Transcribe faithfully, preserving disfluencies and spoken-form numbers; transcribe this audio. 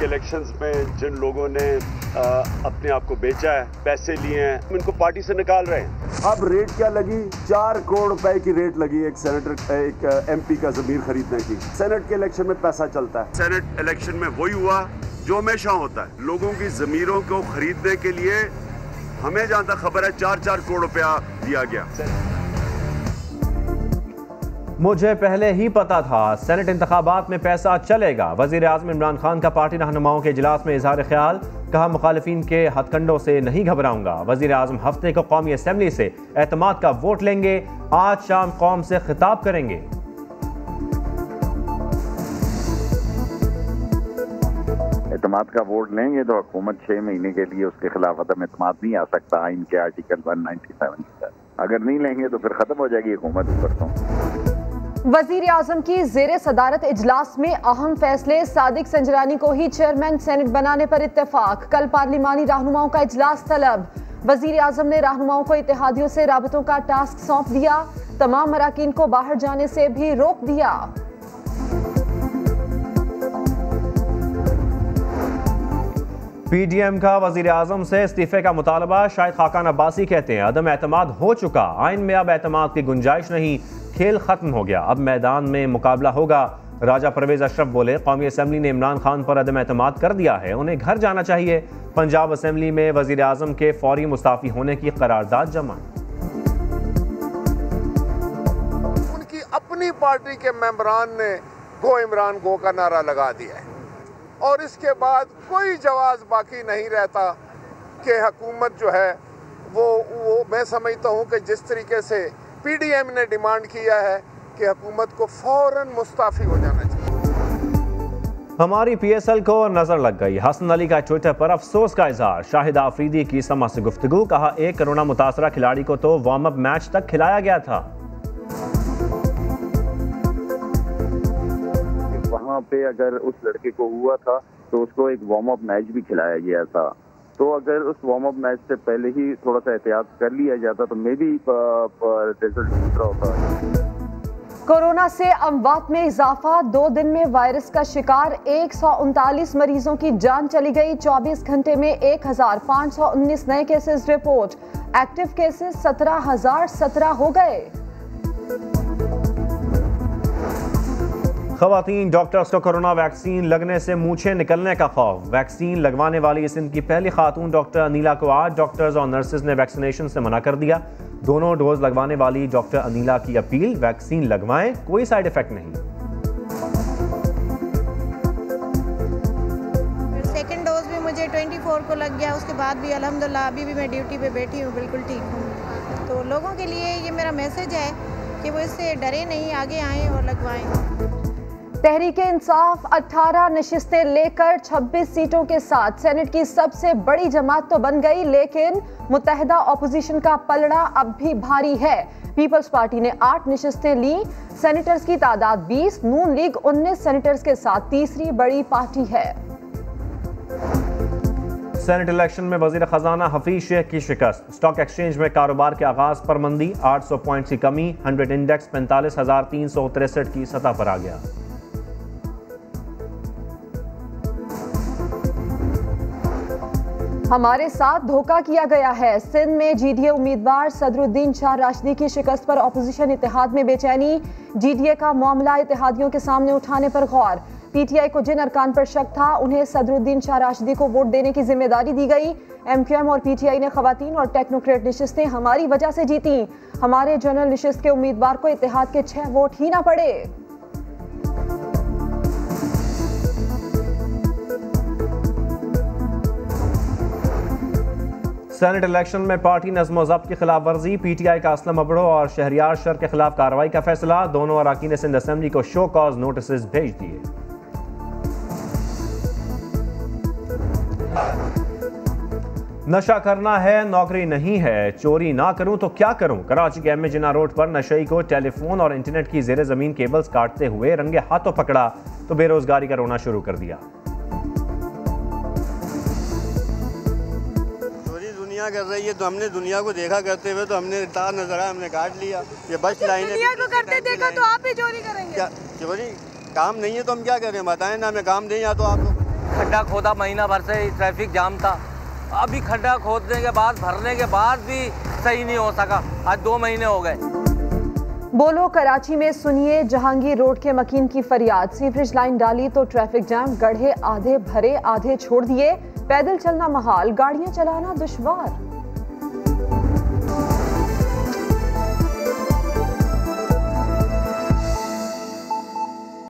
Elections में जिन लोगों ने आ, अपने आप को बेचा है, पैसे लिए हैं, हम इनको पार्टी से निकाल रहे हैं। अब रेट क्या लगी? चार करोड़ रुपए की रेट लगी एक सेनेटर एक एमपी का जमीन खरीदने की। सेनेट के इलेक्शन में पैसा चलता है। सेनेट इलेक्शन में वही हुआ जो हमेशा होता है, लोगों की जमीरों को खरीदने के लिए हमें जहां तक खबर है चार चार करोड़ रुपया दिया गया। मुझे पहले ही पता था सेनेट इंतखाबात में पैसा चलेगा। वजीर आज़म इमरान खान का पार्टी रहनुमाओं के इजलास में इजहार ख्याल, कहा मुखालिफिन के हथकंडों से नहीं घबराऊंगा। वजीर आज़म हफ्ते को कौमी असम्बली से एतमाद का वोट लेंगे, आज शाम कौम से खिताब करेंगे। एतमाद का वोट लेंगे तो हुकूमत छह महीने के लिए उसके खिलाफ अदम एतमाद नहीं आ सकता आइन के आर्टिकल एक सौ सत्तानवे। अगर नहीं लेंगे तो फिर खत्म हो जाएगी हुकूमत ऊपर तो। वजीर आजम की जेर सदारत इजलास में अहम फैसले, सादिक संजरानी को ही चेयरमैन सेनेट बनाने पर इत्तेफाक। कल पार्लिमानी रहनुमाओं का इजलास तलब। वजीर आजम ने रहनुमाओं को इत्तेहादियों से राबतों का टास्क सौंप दिया, तमाम अराकीन को बाहर जाने से भी रोक दिया। पीडीएम का वजीर आजम से इस्तीफे का मुतालबा, शायद खाकान अब्बासी कहते हैं अदम एतमाद हो चुका, आइन में अब एतमाद की गुंजाइश नहीं, खेल खत्म हो गया, अब मैदान में मुकाबला होगा। राजा परवेज अशरफ बोले कौमी असम्बली ने इमरान खान पर अदम एतमाद कर दिया है, उन्हें घर जाना चाहिए। पंजाब असम्बली में वजीर आजम के फौरी मुस्ताफी होने की करारदाद जमा। उनकी अपनी पार्टी के मेंबरान ने गो इमरान गो का नारा लगा दिया है और इसके बाद कोई जवाब बाकी नहीं रहता कि हुकूमत जो है वो वो मैं समझता हूँ कि जिस तरीके से पीडीएम ने डिमांड किया है कि हुकूमत को फौरन मुस्ताफी हो जाना चाहिए। हमारी पीएसएल को नजर लग गई, हसन अली का ट्विटर पर अफसोस का इजहार। शाहिद आफरीदी की समा से गुफ्तगू, कहा एक कोरोना मुतासरा खिलाड़ी को तो वार्म अप मैच तक खिलाया गया था। वहाँ पे अगर उस लड़के को हुआ था तो उसको एक वार्म अप मैच भी खिलाया गया था, तो अगर उस वार्म अप मैच से पहले ही थोड़ा सा एहतियात कर लिया जाता तो मे बी रिजल्ट दूसरा होता। कोरोना से अमवात में इजाफा, दो दिन में वायरस का शिकार एक सौ उनतालीस मरीजों की जान चली गई। चौबीस घंटे में एक हजार पाँच सौ उन्नीस नए केसेस रिपोर्ट, एक्टिव केसेस सत्रह हजार सत्रह हो गए। खवातीन डॉक्टर्स को कोरोना वैक्सीन लगने से मूंछें निकलने का खौफ। वैक्सीन लगवाने वाली सिंध की पहली खातून डॉक्टर अनीला को आज डॉक्टर्स और नर्सेज ने वैक्सीनेशन से मना कर दिया। दोनों डोज लगवाने वाली डॉक्टर अनीला की अपील, वैक्सीन लगवाएं, कोई साइड इफेक्ट नहीं। सेकेंड डोज भी मुझे चौबीस को लग गया, उसके बाद भी अल्हम्दुलिल्लाह अभी भी मैं ड्यूटी पे बैठी हूँ, बिल्कुल ठीक हूँ। तो लोगों के लिए ये मेरा मैसेज है कि वो इससे डरे नहीं, आगे आएँ और लगवाएं। तहरीक इंसाफ अठारह नशिस्तें लेकर छब्बीस सीटों के साथ सेनेट की सबसे बड़ी जमात तो बन गई, लेकिन मुत्तहिदा ऑपोजिशन का पलड़ा अब भी भारी है। पीपल्स पार्टी ने आठ नशिस्तें ली, सेनेटर्स की तादाद बीस, नून लीग उन्नीस सेनेटर्स के साथ तीसरी बड़ी पार्टी है। सेनेट इलेक्शन में वजीर खजाना हफीज शेख की शिकस्त, स्टॉक एक्सचेंज में कारोबार के आगाज पर मंदी, आठ सौ पॉइंट की कमी, हंड्रेड इंडेक्स पैंतालीस हजार तीन सौ तिरसठ की सतह पर आ गया। हमारे साथ धोखा किया गया है, सिंध में जीडीए उम्मीदवार सदरुद्दीन शाह राशिदी की शिकस्त पर अपोजिशन इत्तेहाद में बेचैनी, जीडीए का मामला इत्तेहादियों के सामने उठाने पर गौर। पीटीआई को जिन अरकान पर शक था उन्हें सदरुद्दीन शाह राशिदी को वोट देने की जिम्मेदारी दी गई। एमक्यूएम और पीटीआई ने खवातीन और टेक्नोक्रेट नशिस्तें हमारी वजह से जीती, हमारे जनरल नशिस्त के उम्मीदवार को इत्तेहाद के छह वोट ही ना पड़े। सेनेट इलेक्शन में पार्टी नज़्म ज़ब्त की खिलाफ वर्जी, पीटीआई का असलम अबड़ो और शहरियार शर के खिलाफ कार्रवाई का फैसला, दोनों अराकीन सिंध असेंबली को शो कॉज नोटिस भेज दिए। नशा करना है नौकरी नहीं है, चोरी ना करूं तो क्या करूं। कराची के एम ए जिन्ना रोड पर नशई को टेलीफोन और इंटरनेट की जेर जमीन केबल्स काटते हुए रंगे हाथों पकड़ा तो बेरोजगारी का रोना शुरू कर दिया। कर रही है तो हमने दुनिया को देखा करते हुए तो हमने तार नजर आया, हमने काट लिया। ये बस लाइन दुनिया को करते देखा तो आप ही चोरी करेंगे? क्या चोरी काम नहीं है तो हम क्या करें, बताएं ना, हमें काम दें या तो आप लोग। खड्डा खोदा महीना भर से ट्रैफिक जाम था, अभी खड्डा खोदने के बाद भरने के बाद भी सही नहीं हो सका, आज दो महीने हो गए। बोलो कराची में सुनिए जहांगीर रोड के मकीन की फरियाद, सीवरेज लाइन डाली तो ट्रैफिक जैम, गड्ढे आधे भरे आधे छोड़ दिए, पैदल चलना महाल, गाड़ियां चलाना दुश्वार।